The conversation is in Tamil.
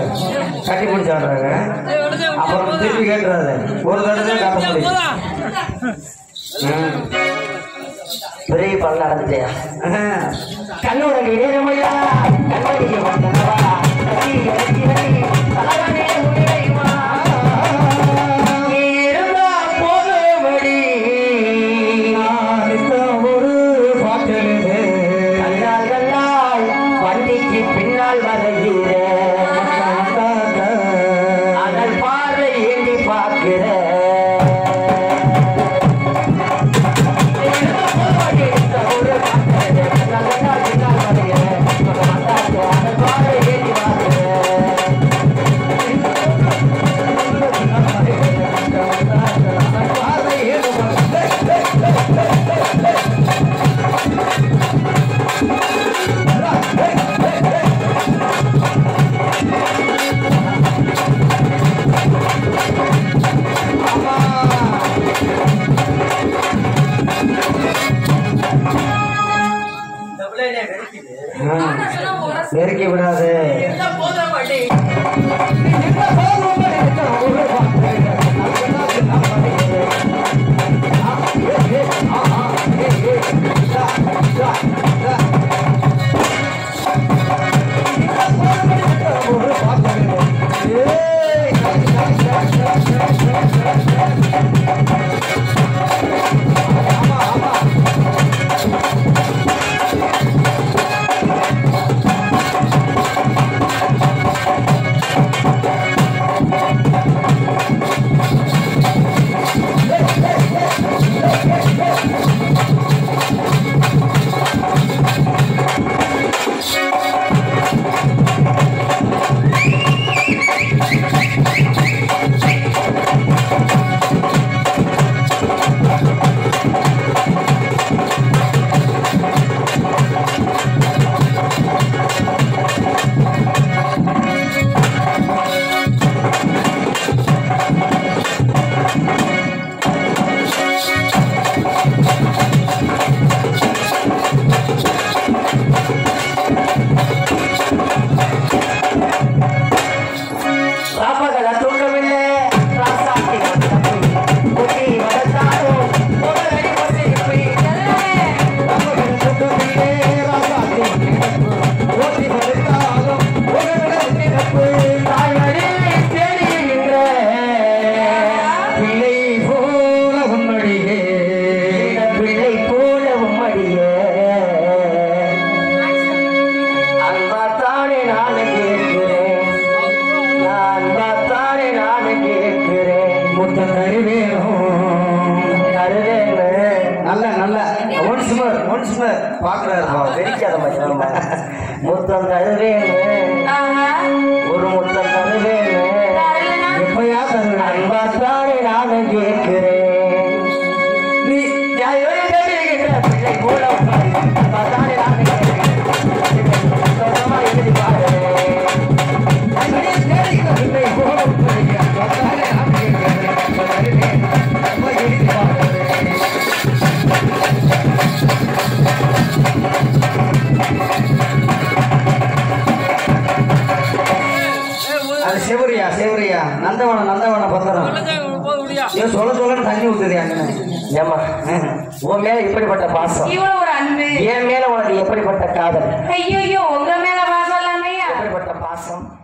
கட்டி பிடிச்சு ஆடுறாங்க. அப்புறம் திருப்பி கேட்டுறாரு, ஒரு தடவை காட்ட முடியும். பெரிய பல்ல அடைஞ்சிட்டியா கண்ணோட இடையமையா கண்ணடிக்க வந்தவா நெருக்கி விடாது. முத்தம் தருவேன், ஒரு முத்தம் தருவேன், எப்பயா தருவேன், அன்பாத்தானே நானும் கேட்கிறேன். நீ பிள்ளை போல அன்பாத்தானே நானும் கேட்கிறேன். எழுதி பாரு பிள்ளை போல அன்பாத்தானே நானும் கேட்கிறேன். எழுதி பாரு சிவரியா சிவரியா நந்தவனம் நந்தவனம் பத்திரம் சொல்ல சொல்ல தண்ணி ஊத்துறியா? ஏமா உன் மேல இப்படிப்பட்ட பாசம், ஒரு அன்பு, என் மேல உனக்கு எப்படிப்பட்ட காதல், ஐயோ உங்க மேல பாசம் இல்லாமையா எப்படிப்பட்ட பாசம்